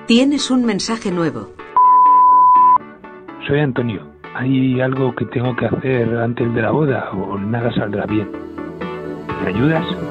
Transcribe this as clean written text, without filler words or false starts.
Tienes un mensaje nuevo. Soy Antonio. ¿Hay algo que tengo que hacer antes de la boda o nada saldrá bien? ¿Me ayudas?